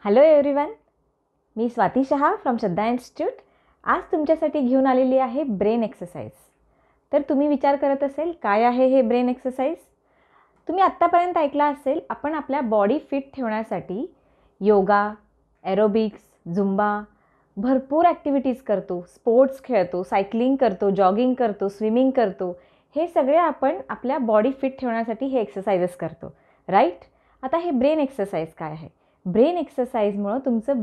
Hello everyone, मी Swati Shah from Shraddha institute. आज तुमच्यासाठी घेऊन आलेली आहे ब्रेन एक्सरसाइज. तर तुम्ही विचार करत असेल काय आहे हे ब्रेन एक्सरसाइज. तुम्ही आत्तापर्यंत ऐकला असेल आपण आपल्या बॉडी फिट ठेवण्यासाठी योगा, एरोबिक्स, झुंबा भरपूर ॲक्टिव्हिटीज करतो, स्पोर्ट्स खेळतो, सायकलिंग करतो, जॉगिंग करतो, स्विमिंग करतो. हे सगळे आपण आपल्या बॉडी फिट ठेवण्यासाठी हे एक्सरसाइजेस करतो, राईट. आता हे ब्रेन एक्सरसाइज काय आहे? ब्रेन एक्सरसाइजमुळं तुमचं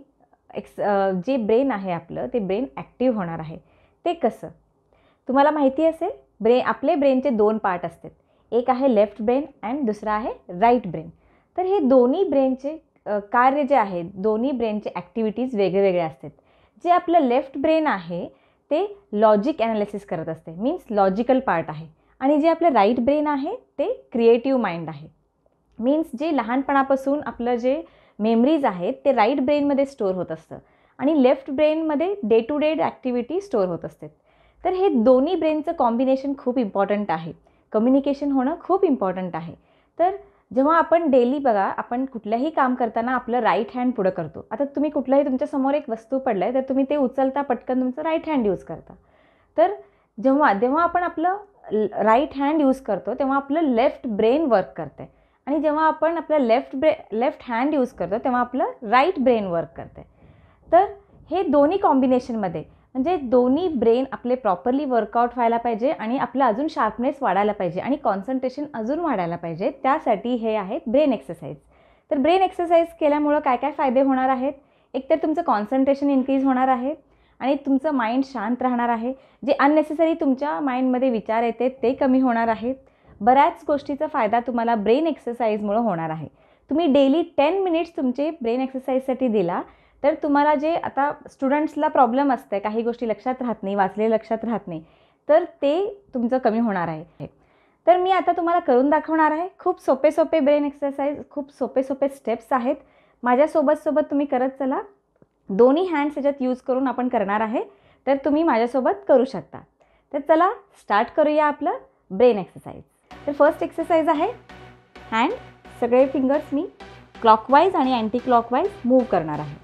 जे ब्रेन आहे आपलं ते ब्रेन ॲक्टिव्ह होणार आहे. ते कसं? तुम्हाला माहिती असेल आपले ब्रेनचे 2 पार्ट असतात. एक आहे लेफ्ट ब्रेन अँड दुसरा आहे राईट ब्रेन. तर हे दोन्ही ब्रेनचे कार्य जे आहे, दोन्ही ब्रेनचे ॲक्टिव्हिटीज वेगळे असतात. जे आपलं लेफ्ट ब्रेन आहे ते लॉजिक ॲनालिसिस करत असते, मीन्स लॉजिकल पार्ट आहे. आणि जे आपलं राईट ब्रेन आहे ते क्रिएटिव्ह माइंड आहे. मीन्स जे लहानपणापासून आपलं जे मेमरीज आहेत ते राईट ब्रेनमध्ये स्टोअर होत असतं आणि लेफ्ट ब्रेनमध्ये day to day activity store होत असते. तर हे दोन्ही ब्रेनचं कॉम्बिनेशन खूप इम्पॉर्टंट आहे. कम्युनिकेशन होणं खूप इम्पॉर्टंट आहे. तर जेव्हा आपण डेली बघा, आपण कुठलंही काम करताना आपलं राईट हँड पुढं करतो. आता तुम्ही कुठलंही तुमच्यासमोर एक वस्तू पडलं आहे तर तुम्ही ते उचलता, पटकन तुमचं राईट हँड यूज करता. तर जेव्हा आपण आपलं राईट हँड यूज करतो तेव्हा आपलं लेफ्ट ब्रेन वर्क करते आणि जेव्हा आपण आपलं लेफ्ट हँड यूज करतो तेव्हा आपलं राईट ब्रेन वर्क करते. तर हे दोन्ही कॉम्बिनेशनमध्ये म्हणजे दोन्ही ब्रेन आपले प्रॉपरली वर्कआउट व्हायला पाहिजे आणि आपलं अजून शार्पनेस वाढायला पाहिजे आणि कॉन्सन्ट्रेशन अजून वाढायला पाहिजे. त्यासाठी हे आहेत ब्रेन एक्सरसाइज. तर ब्रेन एक्सरसाइज केल्यामुळं काय काय फायदे होणार आहेत? एकतर तुमचं कॉन्सन्ट्रेशन इन्क्रीज होणार आहे आणि तुमचं माइंड शांत राहणार आहे. जे अननेसेसरी तुमच्या माइंडमध्ये विचार येते ते कमी होणार आहेत. बऱ्याच गोष्टीचा फायदा तुम्हाला ब्रेन एक्सरसाइजमुळं होणार आहे. तुम्ही डेली 10 मिनिट्स तुमचे ब्रेन एक्सरसाइजसाठी दिला तर तुम्हाला जे आता स्टुडंट्सला प्रॉब्लेम असते, काही गोष्टी लक्षात राहत नाही, वाचले लक्षात राहत नाही, तर ते तुमचं कमी होणार आहे. तर मी आता तुम्हाला करून दाखवणार आहे. खूप सोपे ब्रेन एक्सरसाइज, खूप सोपे स्टेप्स आहेत. माझ्यासोबत तुम्ही करत चला. दोन्ही हँड्स ह्याच्यात यूज करून आपण करणार आहे. तर तुम्ही माझ्यासोबत करू शकता. तर चला स्टार्ट करूया आपलं ब्रेन एक्सरसाइज. तर फर्स्ट एक्सरसाइज आहे हँड. सगळे फिंगर्स मी क्लॉकवाईज आणि अँटी क्लॉकवाईज मूव्ह करणार आहे.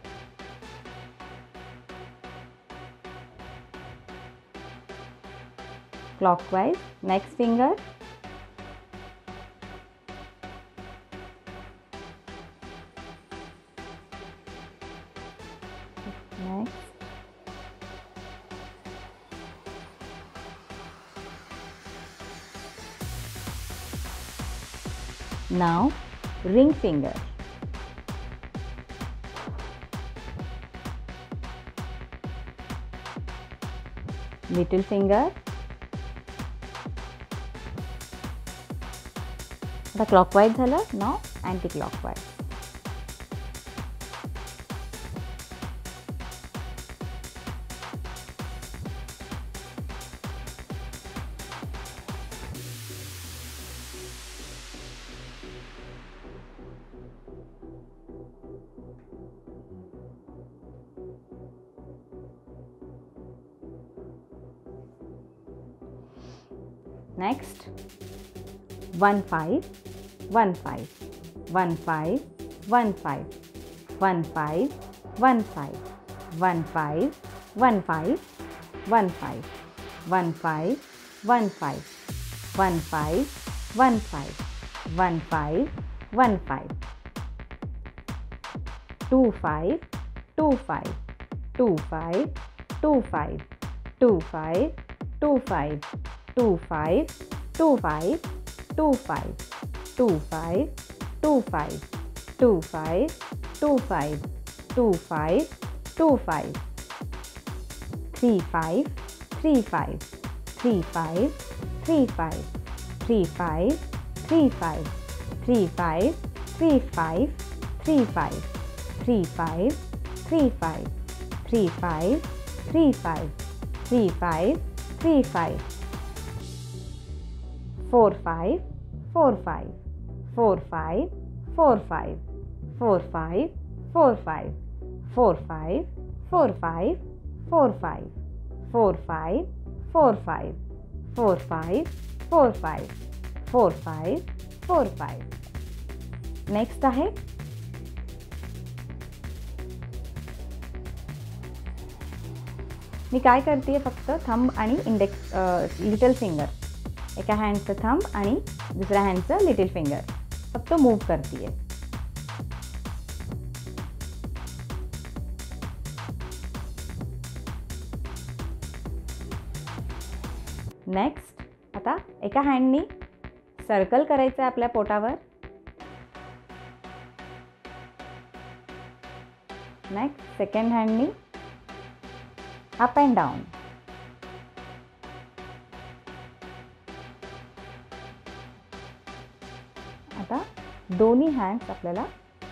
Clockwise, next finger, next, now ring finger, little finger. आता क्लॉकवाईज झालं. Now anti clockwise. Next 1 5 1 5 1 5 1 5 1 5 1 5 1 5 1 5 1 5 1 5 1 5 1 5 1 5 1 5 1 5 2 5 2 5 2 5 2 5 2 5 2 5 2 5 2 5 2 5 2 5 2 5 2 5 2 5 2 5 2 5 3 5 3 5 3 5 3 5 3 5 3 5 3 5 3 5 3 5 3 5 3 5 3 5 3 5 3 5 3 5 4 5 4 5 4 5 4 5 4 5 4 5 4 5 4 5 4 5 4 5 4 5 4 5 4 5 4 5 4 5. Next आहे मी काय करते आहे, फक्त थंब आणि इंडेक्स लिटल फिंगर, एका हँडचं थंब आणि दुसऱ्या हँडचं लिटिल फिंगर फक्त मूव्ह करते आहे. नेक्स्ट आता एका हँडनी सर्कल करायचं आहे आपल्या पोटावर. नेक्स्ट सेकंड हँडनी अप अँड डाऊन. आता दोन्ही हँड्स आपल्याला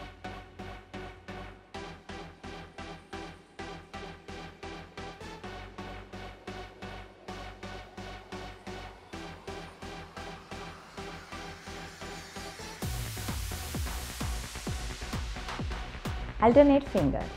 alternate fingers.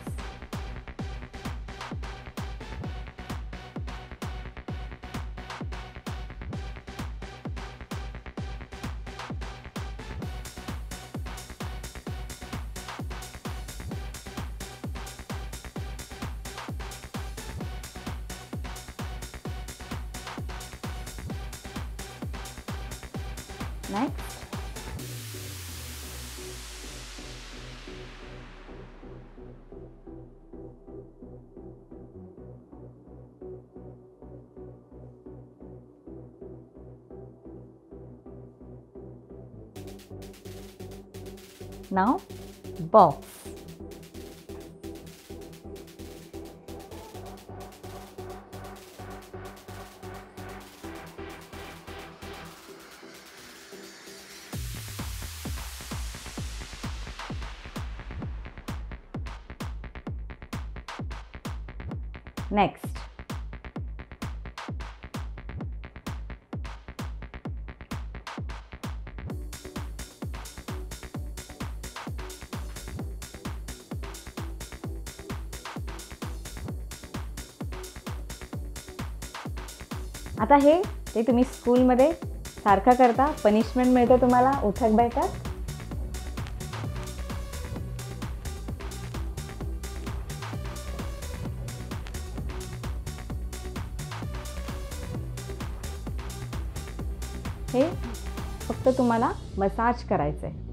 Next, now box. Next, आता हे ते तुम्ही स्कूलमध्ये सारखं करता, पनिशमेंट मिळते तुम्हाला उठक बैठक. हे फक्त तुम्हाला मसाज करायचं आहे.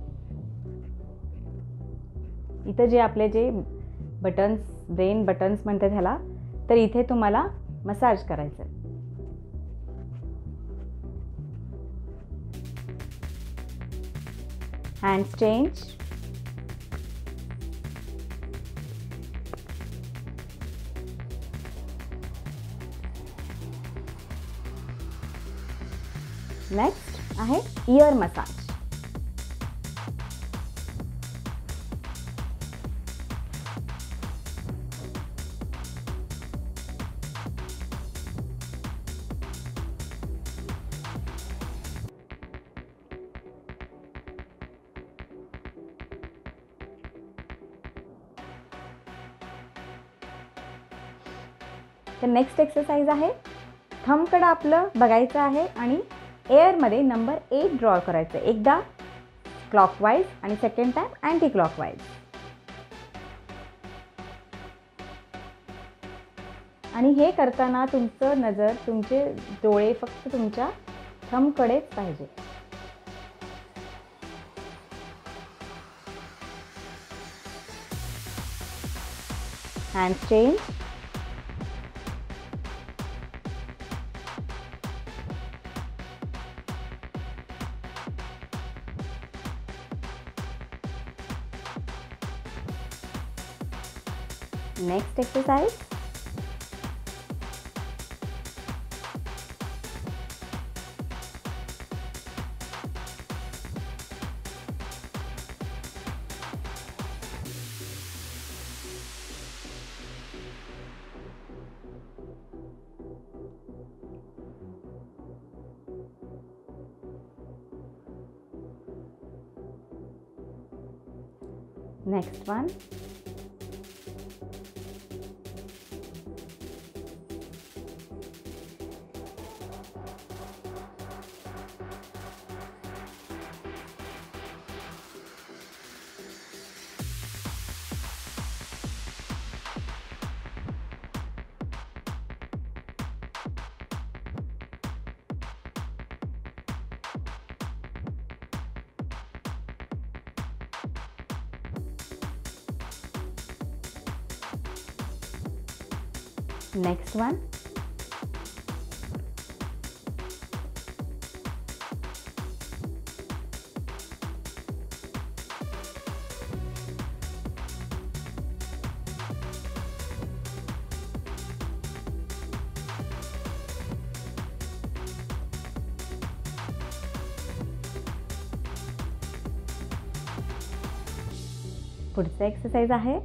इथं जे आपले जे बटन्स, ब्रेन बटन्स म्हणतात ह्याला, तर इथे तुम्हाला मसाज करायचं आहे. Hands change. नेक्स्ट आहे इयर मसाज. तर नेक्स्ट एक्सरसाइज आहे, थंबकडे आपलं बघायचं आहे आणि एअरमध्ये नंबर 8 ड्रॉ करायचं. एकदा क्लॉकवाईज आणि सेकंड टाइम अँटी क्लॉकवाईज. आणि हे करताना तुमचं नजर, तुमचे डोळे फक्त तुमच्या थंबकडेच पाहिजे. Hand change. Next exercise, next one. Next one. पुढचा एक्सरसाइज आहे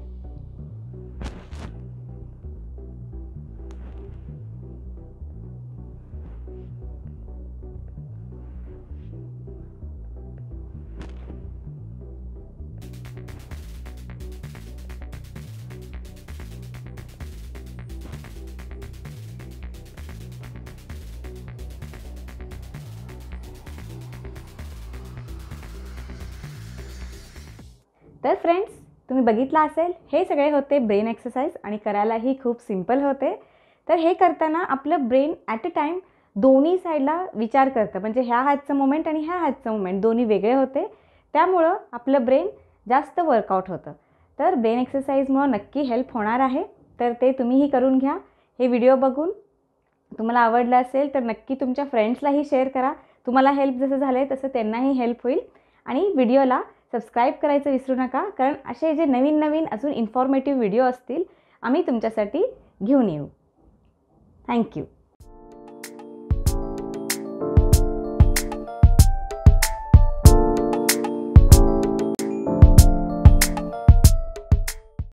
तर फ्रेंड्स, तुम्ही बघितलं असेल हे सगळे होते ब्रेन एक्सरसाइज आणि करायलाही खूप सिंपल होते. तर हे करताना आपलं ब्रेन ॲट अ टाईम दोन्ही साईडला विचार करतं, म्हणजे ह्या हातचं मुवमेंट आणि ह्या हातचं मुवमेंट दोन्ही वेगळे होते. त्यामुळं आपलं ब्रेन जास्त वर्कआउट होतं. तर ब्रेन एक्सरसाइजमुळं नक्की हेल्प होणार आहे. तर ते तुम्हीही करून घ्या. हे व्हिडिओ बघून तुम्हाला आवडलं असेल तर नक्की तुमच्या फ्रेंड्सलाही शेअर करा. तुम्हाला हेल्प जसं झालं आहे तसं त्यांनाही हेल्प होईल. आणि व्हिडिओला सबस्क्राईब करायचं विसरू नका, कारण असे जे नवीन नवीन अजून इन्फॉर्मेटिव्ह व्हिडिओ असतील आम्ही तुमच्यासाठी घेऊन येऊ. थँक्यू.